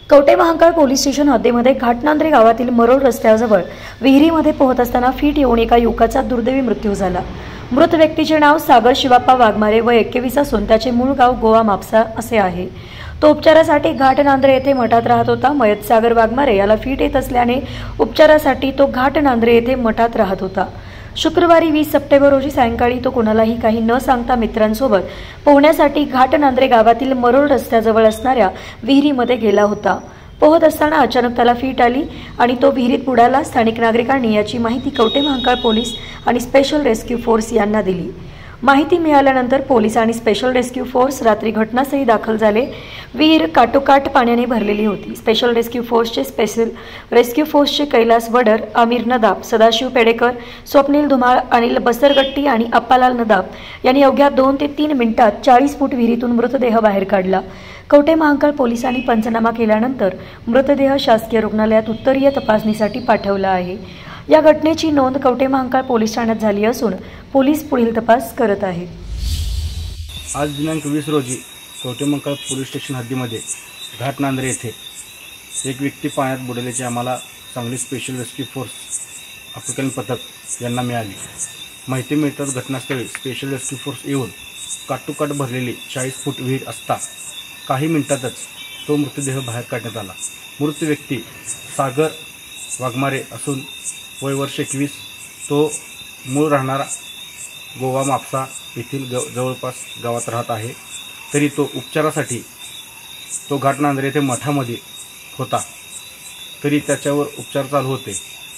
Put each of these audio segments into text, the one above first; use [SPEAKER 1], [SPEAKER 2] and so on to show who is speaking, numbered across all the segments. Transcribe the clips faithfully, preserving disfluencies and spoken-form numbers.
[SPEAKER 1] Kavathe Mahankal police station हद्दीमध्ये घाटनांद्रे गावातील मरोळ रस्त्याजवळ विहिरीमध्ये पोहत असताना फीट येऊन एका युवकाचा दुर्दैवी मृत्यू झाला। मृत व्यक्तीचे नाव सागर शिवाप्पा वाघमारे व एकवीस असून त्याचे मूळ गाव गोवा मापसा असे आहे। तो उपचारासाठी घाटनांद्रे येथे मठात राहत होता। मयत सागर वाघमारे याला फीट येत असल्याने उपचारासाठी तो घाटनांद्रे येथे मठात राहत होता। शुक्रवारी वीस सप्टेंबर रोजी सायंकाळी तो कोणालाही काही न सांगता मित्रांसोबत पोहण्यासाठी घाटनांद्रे गावातील मरोळ रस्त्याजवळ असणाऱ्या विहिरीमध्ये गेला होता। पोहत असताना अचानक त्याला फीट आली आणि तो विहिरीत बुडाला। स्थानिक नागरिकांनी याची माहिती कवठे महांकाळ पोलीस आणि स्पेशल रेस्क्यू फोर्स यांना दिली। माहिती मिळाल्यानंतर पोलीस आणि स्पेशल रेस्क्यू फोर्स रात्री घटनास्थळी दाखल झाले। विहीर काटोकाट पाण्याने भरलेली होती। स्पेशल रेस्क्यू फोर्सचे स्पेशल रेस्क्यू फोर्सचे कैलास वडर, आमिर नदाब, सदाशिव पेडेकर, स्वप्नील धुमाळ, अनिल बसरगट्टी आणि अप्पालाल नदाब यांनी अवघ्या दोन ते तीन मिनिटात चाळीस फूट विहिरीतून मृतदेह बाहेर काढला। कवठे महांकाळ पोलिसांनी पंचनामा केल्यानंतर मृतदेह शासकीय रुग्णालयात उत्तरीय तपासणीसाठी पाठवला आहे। या घटनेची नोंद कवठे महांकाळ पोलीस ठाण्यात झाली असून पोलीस पुढील तपास करत आहेत।
[SPEAKER 2] आज दिनांक वीस रोजी कवठे महांकाळ पोलीस स्टेशन हद्दीमध्ये घाटनांद्रे येथे एक व्यक्ती पाण्यात बुडल्याची आम्हाला सांगली स्पेशल रेस्क्यू फोर्स आपत्कालीन पथक यांना मिळाली। माहिती मिळताच घटनास्थळी स्पेशल रेस्क्यू फोर्स येऊन काटोकाट भरलेली चाळीस फूट विहीर असता काही मिनिटातच तो मृतदेह बाहेर काढण्यात आला। मृत व्यक्ती सागर वाघमारे असून वय वर्ष एकवीस, तो मूळ राहणारा गोवा मापसा येथील ग जवळपास गावात राहत आहे। तरी तो उपचारासाठी तो घाटनांद्रे येथे मठामध्ये होता, तरी त्याच्यावर उपचार चालू होते।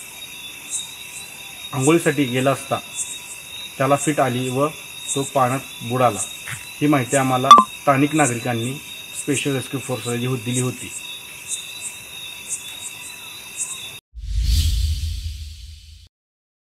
[SPEAKER 2] आंघोळीसाठी गेला असता त्याला फीट आली व तो पाण्यात बुडाला। ही माहिती आम्हाला स्थानिक नागरिकांनी स्पेशल रेस्क्यू फोर्सला दिली होती।